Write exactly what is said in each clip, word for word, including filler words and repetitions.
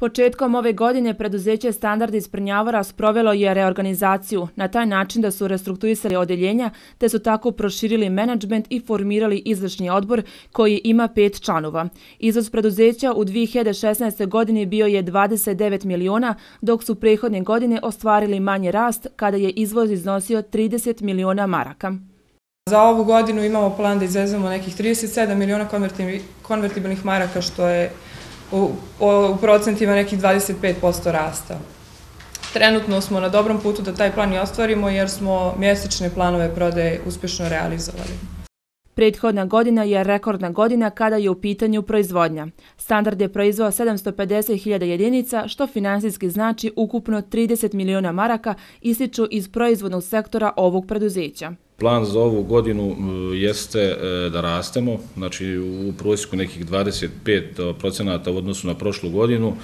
Početkom ove godine preduzeće Standard iz Prnjavora sprovelo je reorganizaciju na taj način da su restrukturisali odeljenja te su tako proširili menadžment i formirali izvršni odbor koji ima pet članova. Izvoz preduzeća u dvije hiljade šesnaestoj. godini bio je dvadeset devet miliona, dok su prethodne godine ostvarili manji rast kada je izvoz iznosio trideset miliona maraka. Za ovu godinu imamo plan da izvezemo nekih trideset sedam miliona konvertibilnih maraka, što je u, u procentima nekih dvadeset pet posto rasta. Trenutno smo na dobrom putu da taj plan i ostvarimo jer smo mjesečne planove prodaje uspješno realizovali. Prethodna godina je rekordna godina kada je u pitanju proizvodnja. Standard je proizveo sedamsto pedeset hiljada jedinica, što finansijski znači ukupno trideset miliona maraka, ističu iz proizvodnog sektora ovog preduzeća. Plan za ovu godinu jeste da rastemo, znači u prosjeku nekih dvadeset pet procenata u odnosu na prošlu godinu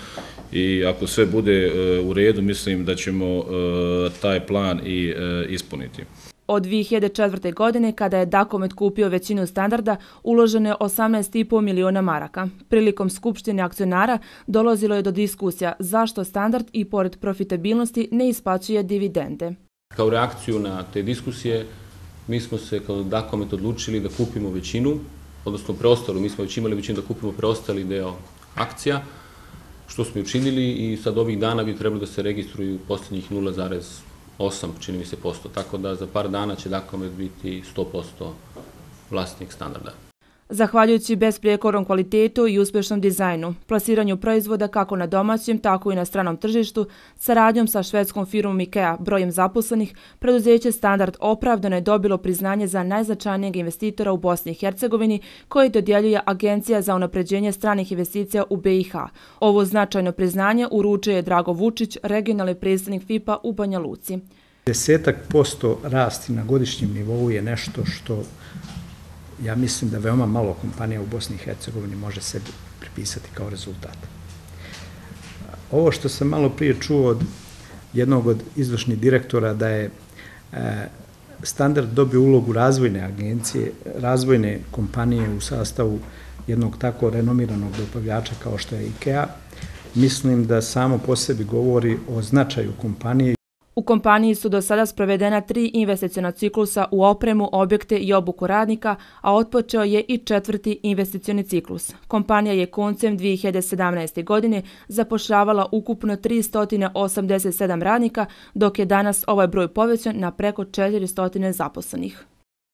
i ako sve bude u redu, mislim da ćemo taj plan i ispuniti. Od dvije hiljade četvrte. godine, kada je Dakomet kupio većinu Standarda, uloženo je osamnaest i po miliona maraka. Prilikom skupštine akcionara dolazilo je do diskusija zašto Standard i pored profitabilnosti ne isplaćuje dividende. Kao reakciju na te diskusije, mi smo se kao Dakomet odlučili da kupimo većinu, odnosno preostalu, mi smo već imali većinu da kupimo preostali deo akcija, što smo učinili i sad ovih dana bi trebalo da se registruju posljednjih nula zarez osam, čini mi se, posto, tako da za par dana će Dakomet biti sto posto vlasnik Standarda. Zahvaljujući besprijekornom kvalitetu i uspješnom dizajnu, plasiranju proizvoda kako na domaćem, tako i na stranom tržištu, saradnjom sa švedskom firmom IKEA, brojem zaposlenih, preduzeće Standard opravdano je dobilo priznanje za najznačajnijeg investitora u Bosni i Hercegovini, koji dodjeljuje Agencija za unapređenje stranih investicija u B i H. Ovo značajno priznanje uručio je Drago Vučić, regionalni predstavnik F I P-a u Banja Luci. Desetak posto rasti na godišnjem nivou je nešto što ja mislim da veoma malo kompanija u Bosni i Hercegovini može sebi pripisati kao rezultat. Ovo što sam malo prije čuo od jednog od izvršnih direktora da je Standard dobio ulogu razvojne agencije, razvojne kompanije u sastavu jednog tako renomiranog dobavljača kao što je IKEA, mislim da samo po sebi govori o značaju kompanije. U kompaniji su do sada sprovedena tri investiciona ciklusa u opremu, objekte i obuku radnika, a otpočeo je i četvrti investicioni ciklus. Kompanija je koncem dvije hiljade sedamnaeste. godine zapošljavala ukupno tristo osamdeset sedam radnika, dok je danas ovaj broj povećan na preko četiristo zaposlenih.